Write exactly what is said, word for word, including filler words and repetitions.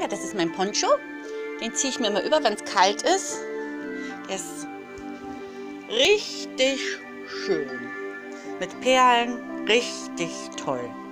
Ja, das ist mein Poncho. Den ziehe ich mir immer über, wenn es kalt ist. Der ist richtig schön. Mit Perlen. Richtig toll.